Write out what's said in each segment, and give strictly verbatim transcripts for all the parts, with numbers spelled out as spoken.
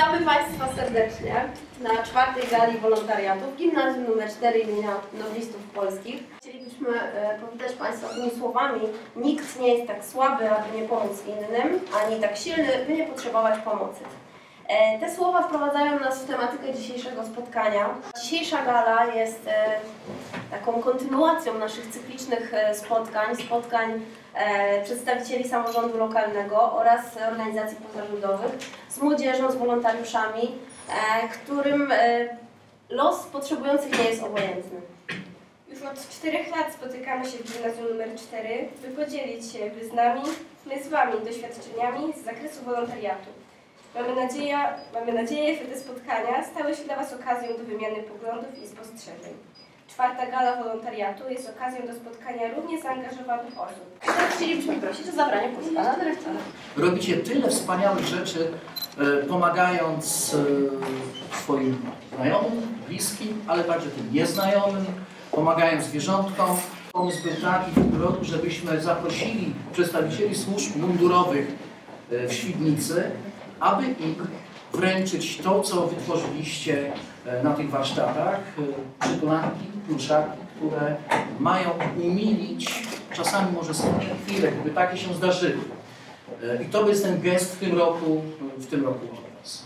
Witamy Państwa serdecznie na czwartej gali wolontariatu w gimnazjum numer cztery imienia Noblistów Polskich. Chcielibyśmy powitać Państwa tymi słowami: nikt nie jest tak słaby, aby nie pomóc innym, ani tak silny, by nie potrzebować pomocy. Te słowa wprowadzają nas w tematykę dzisiejszego spotkania. Dzisiejsza gala jest taką kontynuacją naszych cyklicznych spotkań, spotkań przedstawicieli samorządu lokalnego oraz organizacji pozarządowych z młodzieżą, z wolontariuszami, którym los potrzebujących nie jest obojętny. Już od czterech lat spotykamy się w gimnazjum numer cztery, by podzielić się wy z nami, my z Wami doświadczeniami z zakresu wolontariatu. Mamy nadzieję, mamy nadzieję, że te spotkania stały się dla Was okazją do wymiany poglądów i spostrzeżeń. Czwarta gala wolontariatu jest okazją do spotkania równie zaangażowanych osób. Teraz chcielibyśmy prosić o zabranie głosu pana dyrektora. Robicie tyle wspaniałych rzeczy, pomagając swoim znajomym, bliskim, ale także tym nieznajomym, pomagając zwierzątkom. Pomysł był taki w tym roku, żebyśmy zaprosili przedstawicieli służb mundurowych w Świdnicy, aby im wręczyć to, co wytworzyliście na tych warsztatach, przytulanki, pluszaki, które mają umilić czasami może smutne chwile, gdyby takie się zdarzyły. I to jest ten gest w tym roku, w tym roku od nas.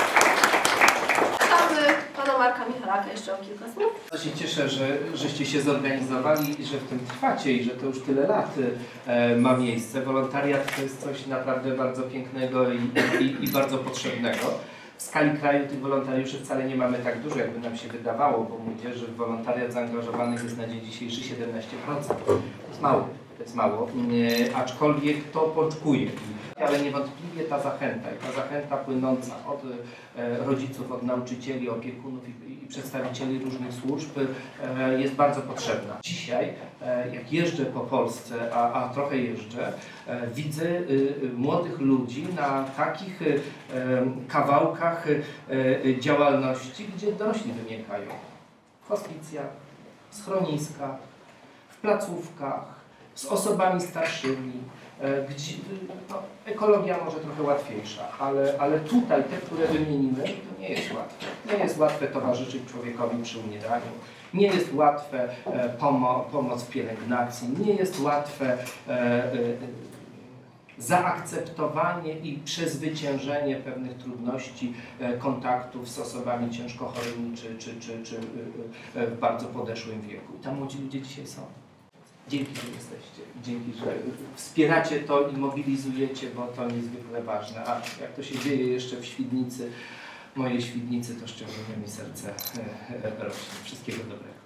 Pytamy pana Marka Michalaka jeszcze o kilka słów. Ja się cieszę, że żeście się zorganizowali i że w tym trwacie i że to już tyle lat e, ma miejsce. Wolontariat to jest coś naprawdę bardzo pięknego i, i, i bardzo potrzebnego. W skali kraju tych wolontariuszy wcale nie mamy tak dużo, jakby nam się wydawało, bo młodzieży w wolontariat zaangażowanych jest na dzień dzisiejszy siedemnaście procent. To jest mało, to jest mało, e, aczkolwiek to poczkuje. Ale niewątpliwie ta zachęta i ta zachęta płynąca od e, rodziców, od nauczycieli, opiekunów i, i przedstawicieli różnych służb e, jest bardzo potrzebna. Dzisiaj, e, jak jeżdżę po Polsce, a, a trochę jeżdżę, e, widzę e, młodych ludzi na takich e, kawałkach e, działalności, gdzie dorośli wymykają. W hospicjach, w schroniskach, w placówkach, z osobami starszymi. Gdzie, no, ekologia może trochę łatwiejsza, ale, ale tutaj te, które wymienimy, to nie jest łatwe. Nie jest łatwe towarzyszyć człowiekowi przy umieraniu, nie jest łatwe e, pomo pomoc w pielęgnacji, nie jest łatwe e, e, zaakceptowanie i przezwyciężenie pewnych trudności e, kontaktów z osobami ciężko chorymi czy, czy, czy, czy e, w bardzo podeszłym wieku. I tam młodzi ludzie dzisiaj są. Dzięki, że jesteście. Dzięki, że wspieracie to i mobilizujecie, bo to niezwykle ważne. A jak to się dzieje jeszcze w Świdnicy, mojej Świdnicy, to szczególnie mi serce rośnie. Wszystkiego dobrego.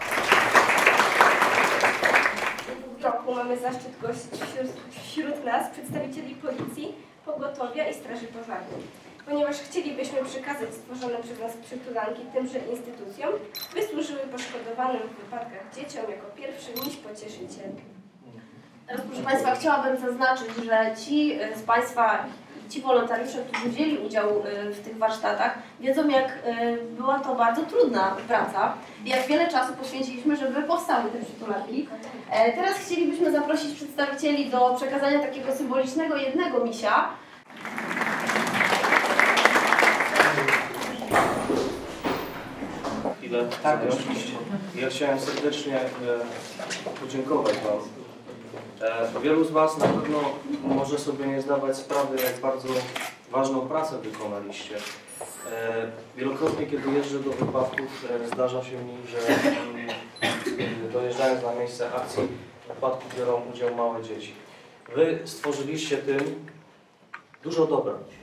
W roku mamy zaszczyt gościć wśród, wśród nas przedstawicieli Policji, Pogotowia i Straży Pożarnej. Ponieważ chcielibyśmy przekazać stworzone przez nas przytulanki tymże instytucjom, by służyły poszkodowanym w wypadkach dzieciom jako pierwszy miś pocieszyciel. Teraz, proszę Państwa, chciałabym zaznaczyć, że ci z Państwa, ci wolontariusze, którzy wzięli udział w tych warsztatach, wiedzą, jak była to bardzo trudna praca i jak wiele czasu poświęciliśmy, żeby powstały te przytulanki. Teraz chcielibyśmy zaprosić przedstawicieli do przekazania takiego symbolicznego jednego misia. Chwilę. Tak, oczywiście. Ja chciałem serdecznie e, podziękować Wam. E, wielu z Was na pewno może sobie nie zdawać sprawy, jak bardzo ważną pracę wykonaliście. E, wielokrotnie, kiedy jeżdżę do wypadków, e, zdarza się mi, że e, dojeżdżając na miejsce akcji wypadków biorą udział małe dzieci. Wy stworzyliście tym dużo dobra.